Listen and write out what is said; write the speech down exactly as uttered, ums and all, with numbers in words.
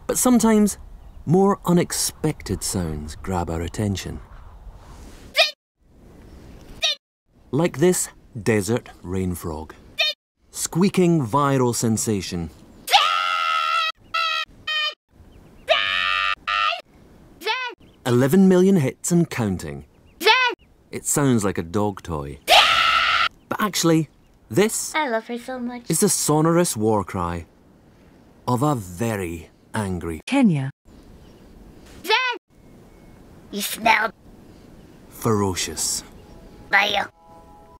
But sometimes more unexpected sounds grab our attention. Like this desert rain frog. Squeaking viral sensation. eleven million hits and counting. It sounds like a dog toy. But actually, this I love her so much. is the sonorous war cry of a very angry Henya. Zen! You smell ferocious fire.